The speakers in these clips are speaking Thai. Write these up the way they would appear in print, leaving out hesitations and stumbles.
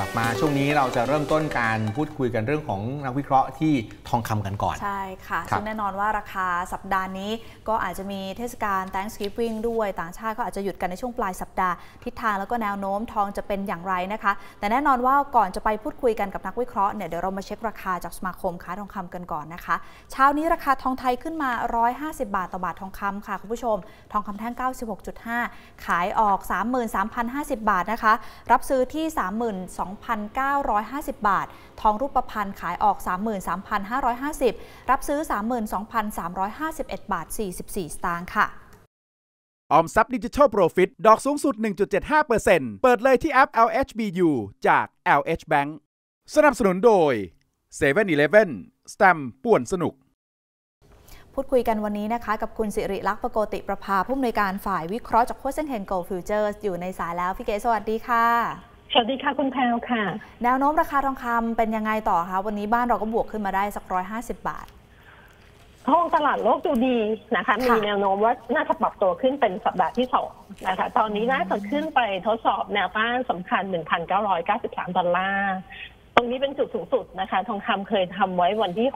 ลับมาช่วงนี้เราจะเริ่มต้นการพูดคุยกันเรื่องของนักวิเคราะห์ที่ทองคำกันก่อนใช่ค่ะซึ่งแน่นอนว่าราคาสัปดาห์นี้ก็อาจจะมีเทศกาล Thanksgiving ด้วยต่างชาติก็อาจจะหยุดกันในช่วงปลายสัปดาห์ทิศทางแล้วก็แนวโน้มทองจะเป็นอย่างไรนะคะแต่แน่นอนว่าก่อนจะไปพูดคุยกันกับนักวิเคราะห์เนี่ยเดี๋ยวเรามาเช็คราคาจากสมาคมค้าทองคำกันก่อนนะคะเช้านี้ราคาทองไทยขึ้นมา150 บาทต่อบาททองคำค่ะคุณผู้ชมทองคำแท่ง 96.5 ขายออก 33,050 บาทนะคะรับซื้อที่ 32,950 บาททองรูปพรรณขายออก 33,550 รับซื้อ 32,351 บาท 44 สตางค์ค่ะออมทรัพย์ดิจิทัลโปรฟิตดอกสูงสุด 1.75% เปิดเลยที่แอป LHBU จาก LH Bank สนับสนุนโดย 7-Eleven สแตมป์ป่วนสนุกพูดคุยกันวันนี้นะคะกับคุณสิริลักษณ์ปโกติประภาผู้อำนวยการฝ่ายวิเคราะห์จากโคเซ็นเทนโกลฟิวเจอร์อยู่ในสายแล้วพี่เก๋สวัสดีค่ะสวัสดีค่ะคุณแพรวค่ะแนวโน้มราคาทองคำเป็นยังไงต่อคะวันนี้บ้านเราก็บวกขึ้นมาได้สัก150 บาทห้องตลาดโลกดูดีนะคะมีแนวโน้มว่าน่าจะปรับตัวขึ้นเป็นสัปดาห์ที่2นะคะตอนนี้น่าจะขึ้นไปทดสอบแนวต้านสำคัญ 1,993 ดอลลาร์ตรงนี้เป็นจุดสูงสุดนะคะทองคำเคยทำไว้วันที่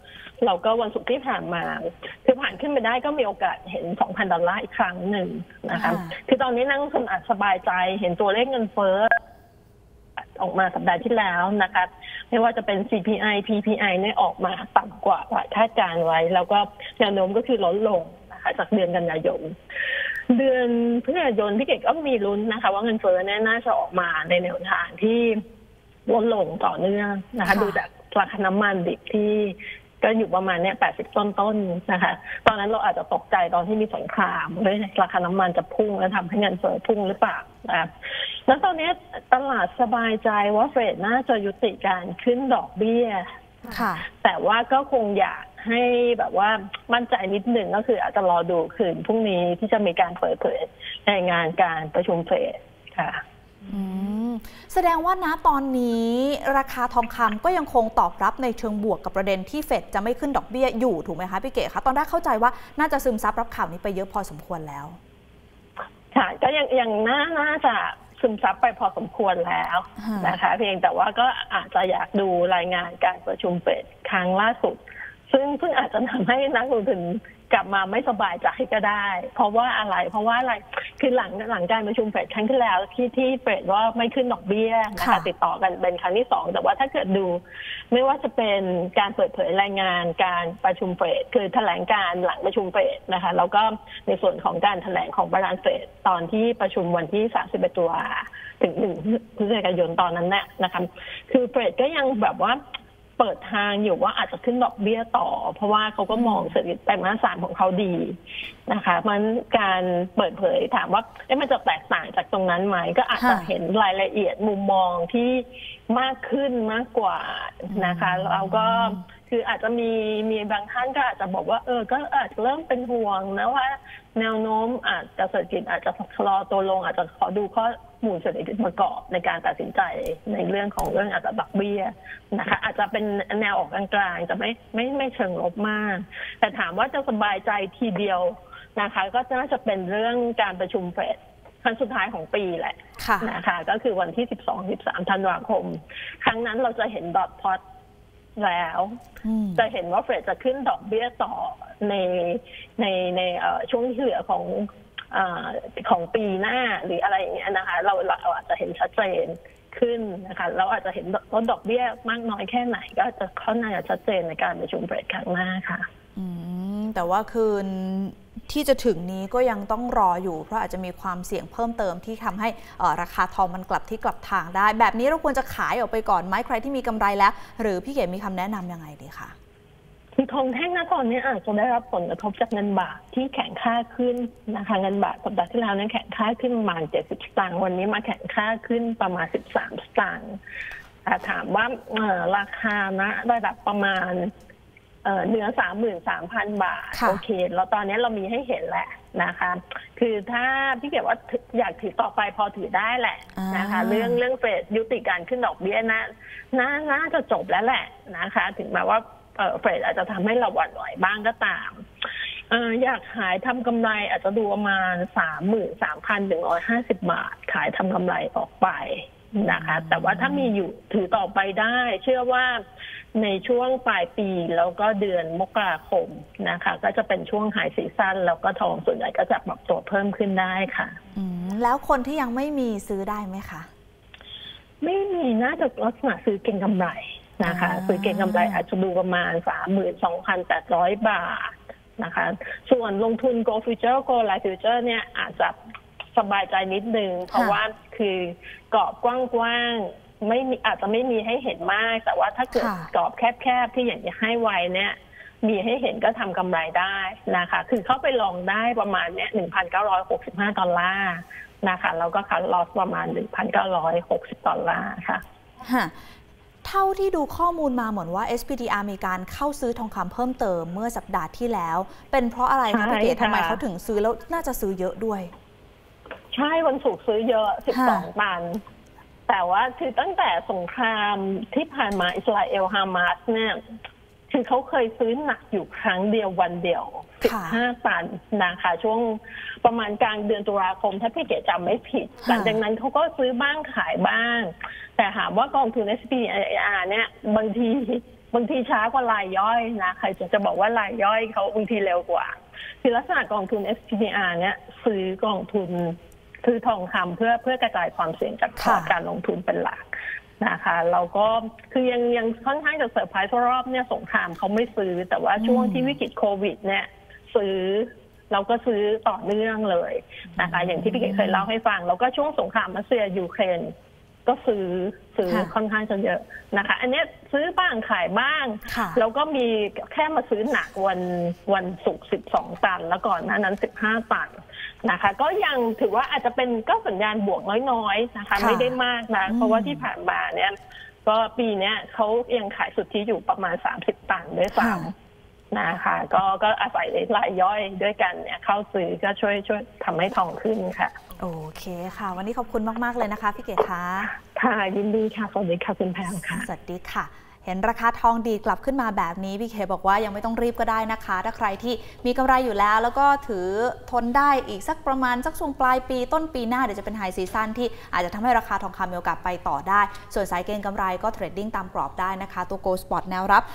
6เราก็วันศุกร์ที่ผ่านมาคือผ่านขึ้นไปได้ก็มีโอกาสเห็น 2,000 ดอลลาร์อีกครั้งหนึ่งนะคะคือตอนนี้นักลงทุนอาจสบายใจเห็นตัวเลขเงินเฟ้อออกมาสัปดาห์ที่แล้วนะคะไม่ว่าจะเป็น CPI PPI เนี่ยออกมาต่ำกว่าคาดการไว้แล้วก็แนวโน้มก็คือลดลงนะคะจากเดือนกันยายนเดือนพฤศจิกายนพี่เก๋ก็มีลุ้นนะคะว่าเงินเฟ้อน่าจะออกมาในแนวทางที่ลดลงต่อเนื่องนะคะดูจากราคาน้ำมันดิบที่ก็อยู่ประมาณเนี่ย80ต้นนะคะตอนนั้นเราอาจจะตกใจตอนที่มีสงครามเลยราคาน้ำมันจะพุ่งแล้วทำให้เงินเฟ้อพุ่งหรือเปล่านะแล้วตอนนี้ตลาดสบายใจว่าเฟดน่าจะยุติการขึ้นดอกเบี้ยแต่ว่าก็คงอยากให้แบบว่ามั่นใจนิดหนึ่งก็คืออาจจะรอดูคืนพรุ่งนี้ที่จะมีการเปิดเผยรายงานการประชุมเฟดค่ะแสดงว่าณตอนนี้ราคาทองคำก็ยังคงตอบรับในเชิงบวกกับประเด็นที่เฟดจะไม่ขึ้นดอกเบี้ยอยู่ถูกไหมคะพี่เก๋คะตอนแรกเข้าใจว่าน่าจะซึมซับรับข่าวนี้ไปเยอะพอสมควรแล้วค่ะก็ยังน่าจะซึมซับไปพอสมควรแล้วนะคะเพียงแต่ว่าก็อาจจะอยากดูรายงานการประชุมเฟดครั้งล่าสุดซึ่งอาจจะทำให้นักลงทุนกลับมาไม่สบายใจก็ได้เพราะว่าอะไรคือหลังการประชุมเฟดครั้งที่แล้วที่เฟดว่าไม่ขึ้นดอกเบี้ยนะคะติดต่อกันเป็นครั้งที่2แต่ว่าถ้าเกิดดูไม่ว่าจะเป็นการเปิดเผยรายงานการประชุมเฟดคือแถลงการหลังประชุมเฟดนะคะแล้วก็ในส่วนของการแถลงของประธานเฟดตอนที่ประชุมวันที่31 ตุลาถึง1 พฤศจิกายนตอนนั้นเนี่ยนะคะคือเฟดก็ยังแบบว่าเปิดทางอยู่ว่าอาจจะขึ้นดอกเบี้ยต่อเพราะว่าเขาก็มองเศรษฐกิจไตรมาส 3ของเขาดีนะคะมันการเปิดเผยถามว่ามันจะแตกต่างจากตรงนั้นไหมก็อาจจะเห็นรายละเอียดมุมมองที่มากขึ้นมากกว่านะคะเราก็คืออาจจะมีบางท่านก็อาจจะบอกว่าก็อาจจะเริ่มเป็นห่วงนะว่าแนวโน้มอาจจะเศรษฐกิจอาจจะชะลอตัวลงอาจจะขอดูข้อมูลเศรษฐกิจประกอบในการตัดสินใจในเรื่องของอาจจะดอกเบี้ยนะคะอาจจะเป็นแนวออกกลางๆจะไม่เชิงลบมากแต่ถามว่าจะสบายใจทีเดียวนะคะก็น่าจะเป็นเรื่องการประชุมเฟดครั้งสุดท้ายของปีแหละนะคะก็คือวันที่ 12-13 ธันวาคมครั้งนั้นเราจะเห็นดอทพอตแล้วจะเห็นว่าเฟดจะขึ้นดอกเบี้ยต่อในช่วงที่เหลือของปีหน้าหรืออะไรอย่างเงี้ยนะคะเราอาจจะเห็นชัดเจนขึ้นนะคะเราอาจจะเห็นลดดอกเบี้ยมากน้อยแค่ไหนก็จะค่อนข้างชัดเจนในการประชุมเฟดครั้งหน้าค่ะแต่ว่าคืนที่จะถึงนี้ก็ยังต้องรออยู่เพราะอาจจะมีความเสี่ยงเพิ่มเติมที่ทำให้ราคาทองมันกลับที่กลับทางได้แบบนี้เราควรจะขายออกไปก่อนไหมใครที่มีกำไรแล้วหรือพี่เก๋มีคำแนะนำยังไงดีคะคือทองแท่งณตอนนี้อาจจะได้รับผลกระทบจากเงินบาทที่แข็งค่าขึ้นนะคะเงินบาทสัปดาห์ที่แล้วนั้นแข็งค่าขึ้นประมาณ70 สตางค์วันนี้มาแข็งค่าขึ้นประมาณ13 สตางค์ถามว่าราคาณระดับประมาณเหนือ 33,000 บาทโอเคแล้วตอนนี้เรามีให้เห็นแหละนะคะคือถ้าพี่เก๋ว่าอยากถือต่อไปพอถือได้แหละนะคะเรื่องเฟดยุติการขึ้นดอกเบี้ยน่าจะจบแล้วแหละนะคะถึงแม้ว่าเฟดอาจจะทำให้เราหวั่นไหวบ้างก็ตามอยากขายทำกำไรอาจจะดูประมาณ 33,150 บาทขายทำกำไรออกไปนะคะแต่ว่าถ้ามีอยู่ถือต่อไปได้เชื่อว่าในช่วงปลายปีแล้วก็เดือนมกราคมนะคะก็จะเป็นช่วงไฮซีซั่นแล้วก็ทองส่วนใหญ่ก็จะปรับตัวเพิ่มขึ้นได้ค่ะแล้วคนที่ยังไม่มีซื้อได้ไหมคะไม่มีน่าจะลักษณะซื้อเก็งกำไรนะคะซื้อเก็งกำไรอาจจะดูประมาณ 32,800 บาทนะคะส่วนลงทุน Gold Future Gold Life Future เนี่ยอาจจะสบายใจนิดนึงเพราะว่าคือกรอบกว้างๆไม่มีอาจจะไม่มีให้เห็นมากแต่ว่าถ้าเกิดกรอบแคบๆที่อยากจะให้ไวเนี่ยมีให้เห็นก็ทำกำไรได้นะคะคือเข้าไปลองได้ประมาณเนี้ย $1,965 ดอลลาร์นะคะแล้วก็คัทลอสประมาณ $1,960 ดอลลาร์ค่ะเท่าที่ดูข้อมูลมาเหมือนว่า SPDR มีการเข้าซื้อทองคำเพิ่มเติมเมื่อสัปดาห์ที่แล้วเป็นเพราะอะไรคะพี่เกศทำไมเขาถึงซื้อแล้วน่าจะซื้อเยอะด้วยใช่วันศุกร์ซื้อเยอะ12 ตันแต่ว่าคือตั้งแต่สงครามที่ผ่านมาอิสราเอลฮามาสเนี่ยคือเขาเคยซื้อหนักอยู่ครั้งเดียววันเดียว15 ตันนะคะช่วงประมาณกลางเดือนตุลาคมถ้าพี่เก๋จำไม่ผิดหลังจากนั้นเขาก็ซื้อบ้างขายบ้างแต่หากว่ากองทุน SPDR เนี่ยบางทีช้ากว่ารายย่อยนะใครจะบอกว่ารายย่อยเขาบางทีเร็วกว่าคือลักษณะกองทุน SPDR เนี่ยซื้อกองทุนซื้อทองคำเพื่อกระจายความเสี่ยงจากพอร์ตการลงทุนเป็นหลักนะคะเราก็คือยังค่อนข้างจะเซอร์ไพรส์รอบเนี่ยสงครามเขาไม่ซื้อแต่ว่าช่วงที่วิกฤตโควิดเนี่ยซื้อเราก็ซื้อต่อเนื่องเลยนะคะอย่างที่พี่เก๋เคยเล่าให้ฟังแล้วก็ช่วงสงครามรัสเซียยูเครนก็ซื้อค่อนข้างจะเยอะนะคะอันนี้ซื้อบ้างขายบ้างแล้วก็มีแค่มาซื้อหนักวันศุกร์12 ตันแล้วก่อนหน้านั้น15 ตันนะคะก็ยังถือว่าอาจจะเป็นก็สัญญาณบวกน้อยๆนะคะไม่ได้มากนะเพราะว่าที่ผ่านมาเนี่ยก็ปีนี้เขายังขายสุทธิอยู่ประมาณ30 ตันด้วยซ้ำนะคะก็อาศัยรายย่อยด้วยกันเนี่ยเข้าซื้อก็ช่วยทำให้ทองขึ้นค่ะโอเคค่ะวันนี้ขอบคุณมากๆเลยนะคะพี่เก๋คะค่ะยินดีค่ะสวัสดีค่ะคุณแพมค่ะสวัสดีค่ะเห็นราคาทองดีกลับขึ้นมาแบบนี้พี่เคบอกว่ายังไม่ต้องรีบก็ได้นะคะถ้าใครที่มีกำไรอยู่แล้วก็ถือทนได้อีกสักประมาณสักช่วงปลายปีต้นปีหน้าเดี๋ยวจะเป็นไฮซีซั่นที่อาจจะทำให้ราคาทองคำมีโอกาสไปต่อได้ส่วนสายเก็งกำไรก็เทรดดิ้งตามกรอบได้นะคะตัว Gold Spot แนวรับ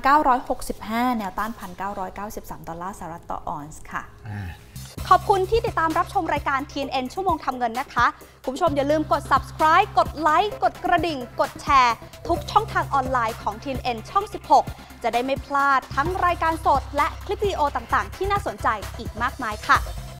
1,965 แนวต้าน 1,993 ดอลลาร์สหรัฐต่อออนซ์ค่ะขอบคุณที่ติดตามรับชมรายการ TNN ชั่วโมงทำเงินนะคะคุณผู้ชมอย่าลืมกด subscribe กดไลค์กดกระดิ่งกดแชร์ทุกช่องทางออนไลน์ของ TNN ช่อง 16 จะได้ไม่พลาดทั้งรายการสดและคลิปวิดีโอต่างๆที่น่าสนใจอีกมากมายค่ะ